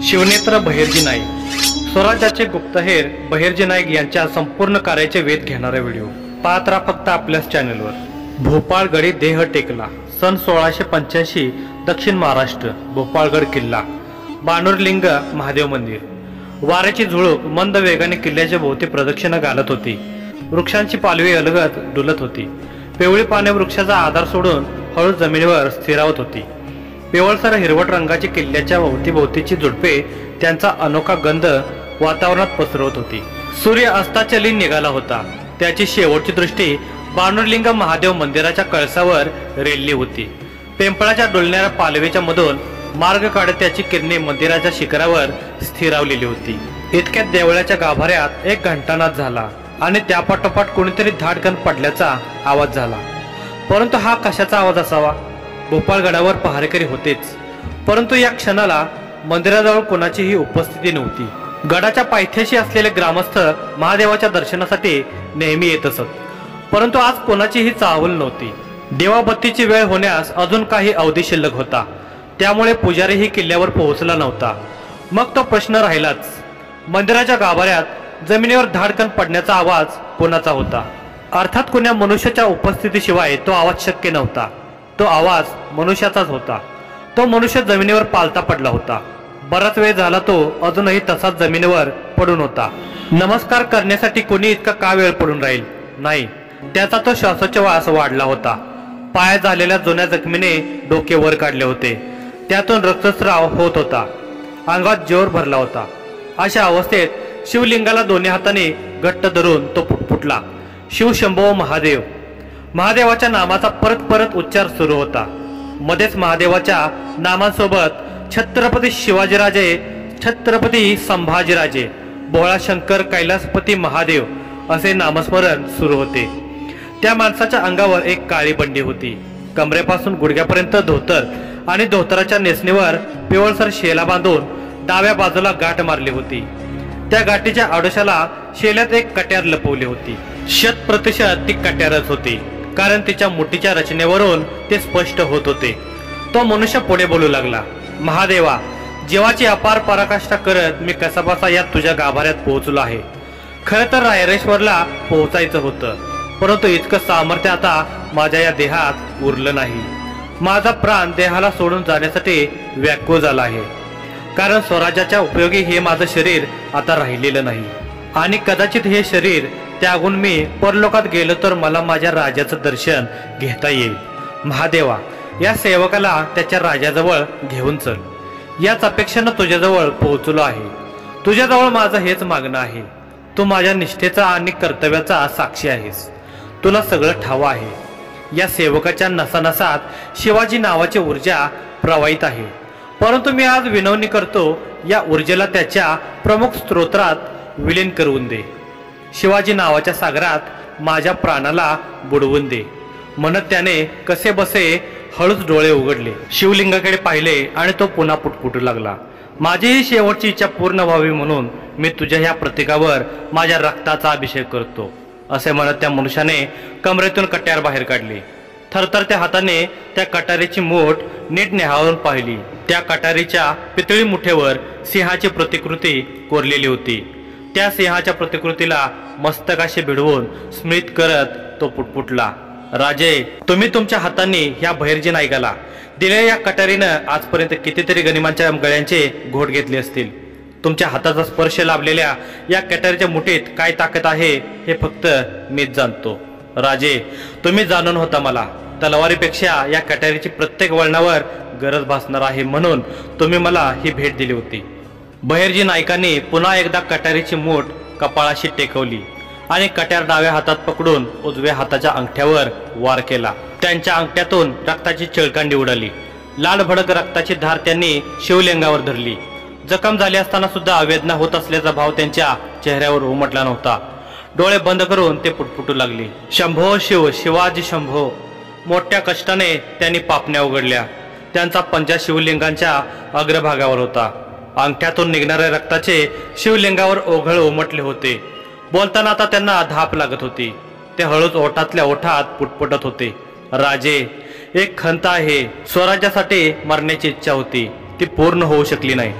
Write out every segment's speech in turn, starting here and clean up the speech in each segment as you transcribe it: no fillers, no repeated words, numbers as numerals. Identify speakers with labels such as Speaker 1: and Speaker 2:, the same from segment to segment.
Speaker 1: शिवनेत्र बहिर्जी नाईक, स्वराज्याचे गुप्तहेर बहिर्जी नाईक यांच्या संपूर्ण कार्याचे वेध घेणारा व्हिडिओ पाहत राहा फक्त आपल्याच चॅनलवर। भोपाळगडी देह टेकला सन 1685 दक्षिण महाराष्ट्र। भोपाळगड किल्ला, बाणूरलिंग महादेव मंदिर। वाऱ्याची झुळूक मंद वेगाने किल्ल्याच्या भोवती प्रदक्षिणा घालत होती। वृक्षांची पालवी अलगद डुलत होती। पिवळी पाने वृक्षाचा आधार सोडून हळू जमिनीवर स्थिरावत होती। पिवळसर हिरवट रंगाची किल्ल्याच्या भोवतीभोवतीची झुडपे त्यांचा अनोखा गंध वातावरणात पसरवत होती। सूर्य अस्ताचली निघाला होता। त्याची शेवटची दृष्टी बाणूरलिंग महादेव मंदिराच्या कळसावर रेलली होती। पिंपळाच्या डुलणाऱ्या पालवीच्या मधून मार्ग काढत त्याची किरणे मंदिराच्या शिखरावर स्थिरावलेली होती। इतक्यात देवळाच्या गाभाऱ्यात एक घंटानाद झाला आणि त्यापाठोपाठ कोणीतरी धाडकन पडल्याचा आवाज झाला। परंतु हा कशाचा आवाज असावा? भोपाळगडावर पहारेकरी होतेच, परंतु या क्षणाला मंदिराजवळ कोणाचीही उपस्थिती नव्हती। गडाच्या पायथ्याशी असलेले ग्रामस्थ महादेवाच्या दर्शनासाठी नेहमी येत असत, परंतु आज कोणाचीही चाहूल नव्हती। देवाबत्तीची वेळ होण्यास अजून काही अवधी शिल्लक होता, त्यामुळे पुजारीही किल्ल्यावर पोहोचला नव्हता। मग तो प्रश्न राहिलाच, मंदिराच्या गाभाऱ्यात जमिनीवर धाडकन पडण्याचा आवाज कोणाचा होता? अर्थात कोण्या मनुष्याच्या उपस्थितीशिवाय तो आवाज शक्य नव्हता। तो आवाज मनुष्याचाच होता। तो मनुष्य जमिनीवर पालता पडला होता। बराच वेळ झाला तो अजूनही तसाच जमिनीवर पडून होता। नमस्कार करण्यासाठी कोणी इतका का वेळ पडून राहील? नाही, त्याचा तो श्वासोच्छवास वाढला होता। पाय झालेल्या जुन्या जखमीने डोके वर काढले होते, त्यातून रक्तस्राव होत होता। अंगात जोर भरला होता। अशा अवस्थेत शिवलिंगाला दोन्ही हाताने घट्ट धरून तो पुटपुटला, शिव शंभो महादेव। महादेवाच्या नामाचा परत परत उच्चार सुरू होता। मध्येच महादेवाच्या नामांसोबत छत्रपती शिवाजीराजे, छत्रपती संभाजीराजे, भोळा शंकर, कैलासपती महादेव असे नामस्मरण सुरू होते। त्या माणसाच्या अंगावर एक काळी बंडी होती। कमरेपासून गुडघ्यापर्यंत धोतर आणि धोतराच्या नेसणीवर पिवळसर शेला बांधून डाव्या बाजूला गाठ मारली होती। त्या गाठीच्या आडोशाला शेल्यात एक कट्यार लपवली होती। 100% ती कट्यारच होती, कारण तिच्या मुठीच्या रचनेवरून ते स्पष्ट होत होते। तो मनुष्य पुढे बोलू लागला, महादेवा, जीवाची अपार पराकाष्ठा करत मी कसाबसा या तुझ्या गाभाऱ्यात पोहोचलो आहे। खरं तर रायरेश्वरला पोहोचायचं होतं, परंतु इतकं सामर्थ्य आता माझ्या या देहात उरलं नाही। माझा प्राण देहाला सोडून जाण्यासाठी व्याकुळ झाला आहे, कारण स्वराज्याच्या उपयोगी हे माझं शरीर आता राहिलेलं नाही आणि कदाचित हे शरीर त्यागून मी परलोकात गेलो तर मला माझ्या राजाचं दर्शन घेता येईल। महादेवा, या सेवकाला त्याच्या राजाजवळ घेऊन चल। याच अपेक्षेनं तुझ्याजवळ पोहोचलो आहे। तुझ्याजवळ माझं हेच मागणं आहे। तू माझ्या निष्ठेचा आणि कर्तव्याचा साक्षी आहेस। तुला सगळं ठावं आहे। या सेवकाच्या नसानसात शिवाजी नावाची ऊर्जा प्रवाहित आहे, परंतु मी आज विनवणी करतो, या ऊर्जेला त्याच्या प्रमुख स्तोत्रात विलीन करून दे। शिवाजी नावाच्या सागरात माझ्या प्राणाला बुडवून दे, म्हणत त्याने कसे बसे हळूच डोळे उघडले, शिवलिंगाकडे पाहिले आणि तो पुन्हा पुटपुटू लागला, माझी ही शेवटची इच्छा पूर्ण व्हावी म्हणून मी तुझ्या ह्या प्रतीकावर माझ्या रक्ताचा अभिषेक करतो, असे म्हणत त्या मनुष्याने कमरेतून कट्यार बाहेर काढली। थरथरत्या हाताने त्या कटारीची मूठ नीट निहाळून पाहिली। त्या कटारीच्या पितळी मुठेवर सिंहाची प्रतिकृती कोरलेली होती। त्या सिंहाच्या प्रतिकृतीला मस्तकाशी भिडवून स्मृत करत तो पुटपुटला, राजे, तुम्ही तुमच्या हातांनी ह्या बहिर्जी नाईकाला दिलेल्या या कटारीनं आजपर्यंत कितीतरी गनिमांच्या गळ्यांचे घोट घेतले असतील। तुमच्या हाताचा स्पर्श लाभलेल्या या कटारीच्या मुठीत काय ताकद आहे हे फक्त मीच जाणतो। राजे, तुम्ही जाणून होता मला तलवारीपेक्षा या कटारीची प्रत्येक वळणावर गरज भासणार आहे, म्हणून तुम्ही मला ही भेट दिली होती। बहिर्जी नाईकांनी पुन्हा एकदा कटारीची मूठ कपाळाशी टेकवली आणि कट्यार डाव्या हातात पकडून उजव्या हाताच्या अंगठ्यावर वार केला। त्यांच्या अंगठ्यातून रक्ताची चिळकांडी उडाली। लाल भडक रक्ताची धार त्यांनी शिवलिंगावर धरली। जखम झाली असताना सुद्धा वेदना होत असल्याचा भाव त्यांच्या चेहऱ्यावर उमटला नव्हता। डोळे बंद करून ते पुटपुटू लागले, शंभो शिव, शिवाजी शंभो। मोठ्या कष्टाने त्यांनी पापण्या उघडल्या। त्यांचा पंजा शिवलिंगांच्या अग्रभागावर होता। अंगठ्यातून निघणाऱ्या रक्ताचे शिवलिंगावर ओघळ उमटले होते। बोलताना आता त्यांना धाप लागत होती। ते हळूच ओठातल्या ओठात पुटपुटत होते, राजे, एक खंत आहे। स्वराज्यासाठी मरण्याची इच्छा होती, ती पूर्ण होऊ शकली नाही।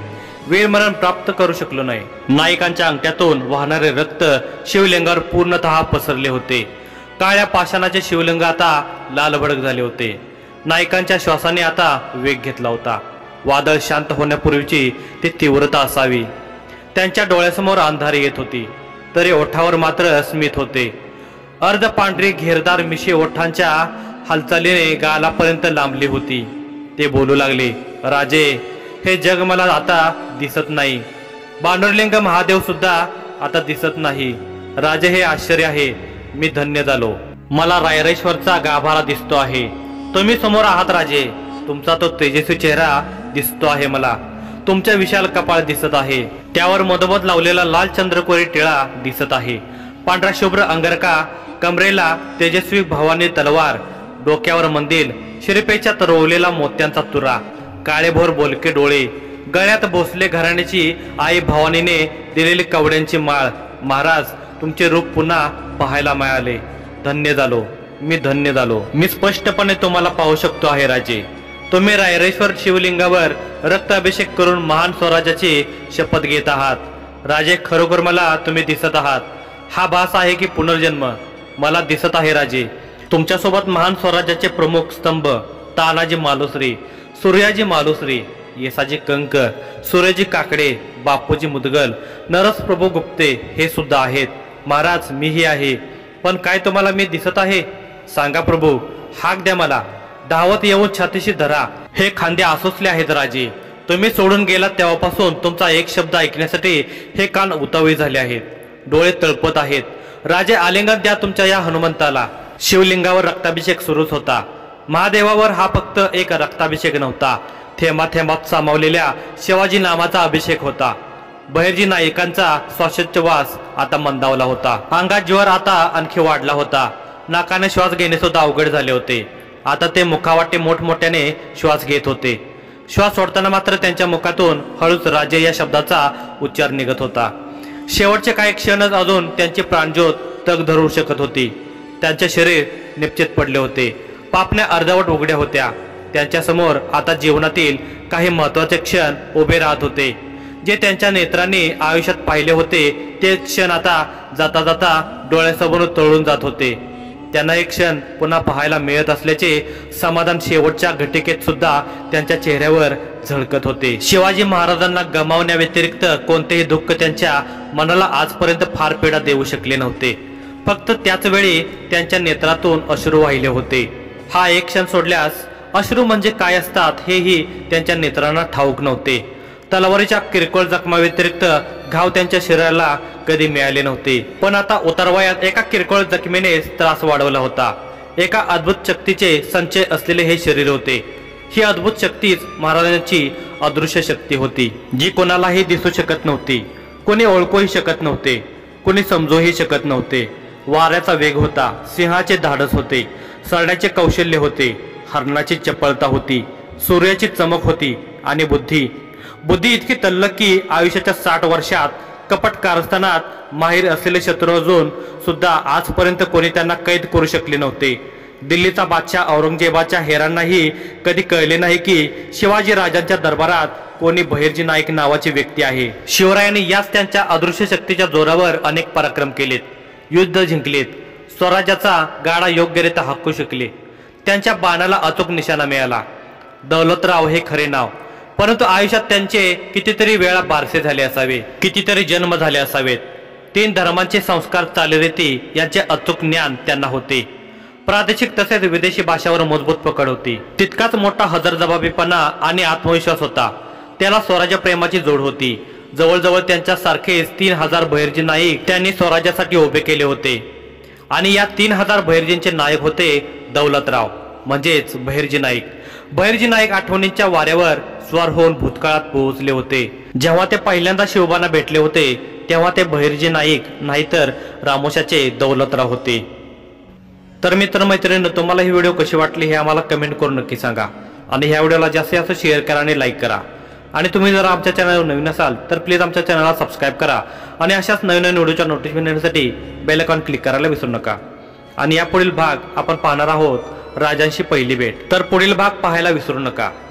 Speaker 1: वीरमरण प्राप्त करू शकलो नाही। नायकांच्या अंगठ्यातून वाहणारे रक्त शिवलिंगावर पूर्णतः पसरले होते। काळ्या पाषाणाचे शिवलिंग आता लालभडक झाले होते। नायकांच्या श्वासाने आता वेग घेतला होता। वादळ शांत होण्यापूर्वीची ती तीव्रता असावी। त्यांच्या डोळ्यासमोर अंधारी येत होती, तरी ओठावर मात्र स्मित होते। अर्ध पांढरी घेरदार मिशी ओठांच्या हालचालीने गालापर्यंत लांबली होती। ते बोलू लागले, राजे, हे जग मला आता दिसत नाही। बांडुरलिंग महादेव सुद्धा आता दिसत नाही। राजे, हे आश्चर्य आहे। मी धन्य झालो। मला रायरेश्वरचा गाभारा दिसतो आहे। तुम्ही समोर आहात राजे। तुमचा तो तेजस्वी चेहरा दिसतो आहे मला। तुमच्या विशाल कपाळ दिसत आहे। त्यावर मधोमध लावलेला लाल चंद्रकोरी टिळा दिसत आहे। पांढरा शुभ्र अंगरका, कमरेला तेजस्वी भवानी तलवार, डोक्यावर मंदिर, शिरपेच्या तरवलेला मोत्यांचा तुरा, काळेभोर बोलके डोळे, गळ्यात भोसले घराण्याची आई भवानीने दिलेली कवड्यांची माळ। महाराज, तुमचे रूप पुन्हा पाहायला मिळाले। धन्य झालो, मी धन्य झालो। मी स्पष्टपणे तुम्हाला पाहू शकतो आहे राजे। तुम्ही रायरेश्वर शिवलिंगावर रक्ताभिषेक करून महान स्वराज्याची शपथ घेत आहात। राजे, खरोखर मला तुम्ही दिसत आहात। हा भास आहे की पुनर्जन्म मला दिसत आहे राजे। तुमच्यासोबत महान स्वराज्याचे प्रमुख स्तंभ, तानाजी मालुसरे, सूर्याजी मालुसरे, येसाजी कंक, सूर्यजी काकडे, बापूजी मुदगल, नरस प्रभू गुप्ते हे सुद्धा आहेत। महाराज, मीही आहे। पण काय तुम्हाला मी दिसत आहे? सांगा प्रभू, हाक द्या मला। धावत येऊन छातीशी धरा। हे खांदे आसोसले आहेत राजे। तुम्ही सोडून गेलात तेव्हापासून तुमचा एक शब्द ऐकण्यासाठी हे कान उतावळे झाले आहेत, डोळे तळपत आहेत। राजे, आलिंगन द्या तुमच्या या हनुमंताला। शिवलिंगावर रक्ताभिषेक सुरूच होता। महादेवावर हा फक्त एक रक्ताभिषेक नव्हता, थेंबा थेंबात सामावलेल्या शिवाजी नामाचा अभिषेक होता। बहिर्जी नायकांचा श्वासोच्छवास आता मंदावला होता। अंगात ज्वर आता आणखी वाढला होता। नाकाने श्वास घेणे सुद्धा अवघड झाले होते। आता ते मुखावाटे मोठमोठ्याने श्वास घेत होते। श्वास सोडताना मात्र त्यांच्या मुखातून हळूच राजे या शब्दाचा उच्चार निघत होता। शेवटचे काही क्षणच अजून त्यांची प्राणज्योत तग धरू शकत होती। त्यांचे शरीर निश्चित पडले होते। पापण्या अर्धवट उघड्या होत्या। त्यांच्या समोर आता जीवनातील काही महत्त्वाचे क्षण उभे राहत होते, जे त्यांच्या नेत्रांनी आयुष्यात पाहिले होते। ते क्षण आता जाता जाता डोळ्यासमोर तळून जात होते। त्यांना एक क्षण पुन्हा पाहायला मिळत असल्याचे समाधान शेवटच्या घटिकेत सुद्धा त्यांच्या चेहऱ्यावर झळकत होते। शिवाजी महाराजांना गमावण्या व्यतिरिक्त कोणतेही दुःख त्यांच्या मनाला आजपर्यंत फार पीडा देऊ शकले नव्हते। फक्त त्याच वेळी त्यांच्या नेत्रातून अश्रू वाहिले होते। हा एक क्षण सोडल्यास अश्रू म्हणजे काय असतात हेही त्यांच्या नेत्रांना ठाऊक नव्हते। तलवारीच्या किरकोळ जखमा व्यतिरिक्त घाव त्यांच्या शरीराला कधी मिळाले नव्हते। पण आता उतारवयात एका किरकोळ जखमेने त्रास वाढवला होता। एका अद्भुत शक्तीचे संचय असलेले हे शरीर होते। ही अद्भुत शक्तीच महाराजांची अदृश्य शक्ती होती, जी कोणालाही दिसू शकत नव्हती, कोणी ओळखूही शकत नव्हते, कोणी समजूही शकत नव्हते। वाऱ्याचा वेग होता, सिंहाचे धाडस होते, सरण्याचे कौशल्य होते, हरणाची चपळता होती, सूर्याची चमक होती आणि बुद्धी इतकी तल्लख की आयुष्याच्या 60 वर्षात कपट कारस्थानात माहीर असलेले शत्रुअर्जुन सुद्धा आजपर्यंत कोणी त्यांना कैद करू शकले नव्हते। दिल्लीचा बादशाह औरंगजेबाच्या हेरांनाही कधी कळले नाही की शिवाजी राजांच्या दरबारात कोणी बहिर्जी नाईक नावाची व्यक्ती आहे। शिवरायांनी याच त्यांच्या अदृश्य शक्तीच्या जोरावर अनेक पराक्रम केलेत, युद्ध जिंकलेत, स्वराज्याचा गाडा योग्यरित्या हाकू शकले। त्यांच्या बाणाला अचूक निशाणा मिळाला। दौलतराव हे खरे नाव, परंतु आयुष्यात त्यांचे कितीतरी वेळा बारसे झाले असावे, कितीतरी जन्म झाले असावेत। 3 धर्मांचे संस्कार, चालीरीती यांचे अचूक ज्ञान त्यांना होते। प्रादेशिक तसेच विदेशी भाषावर मजबूत पकड होती। तितकाच मोठा हजरजबाबीपणा आणि आत्मविश्वास होता। त्याला स्वराज्य प्रेमाची जोड होती। जवळजवळ त्यांच्या सारखेच 3000 बहिर्जी नाईक त्यांनी स्वराज्यासाठी उभे केले होते। आणि या 3000 बहिर्जींचे नायक होते दौलतराव, म्हणजेच बहिर्जी नाईक। बहिर्जी नाईक आठवणींच्या वाऱ्यावर स्वार होऊन भूतकाळात पोहोचले होते। जेव्हा ते पहिल्यांदा शिवबांना भेटले होते तेव्हा ते बहिर्जी नाईक नाहीतर रामोशाचे दौलतराव होते। तर मित्रमैत्रिणींनो, तुम्हाला ही व्हिडिओ कशी वाटली हे आम्हाला कमेंट करून नक्की सांगा। आणि ह्या व्हिडिओला जास्तीत जास्त शेअर करा आणि लाईक करा। आणि तुम्ही जर आमच्या चॅनलवर नवीन असाल तर प्लीज आमच्या चॅनलला सबस्क्राईब करा आणि अशाच नवीन व्हिडिओच्या नोटिफिकेशन येण्यासाठी बेल आयकॉन क्लिक करायला विसरू नका। आणि यापुढील भाग आपण पाहणार आहोत राजांशी पहिली भेट। तर पुढील भाग पाहायला विसरू नका।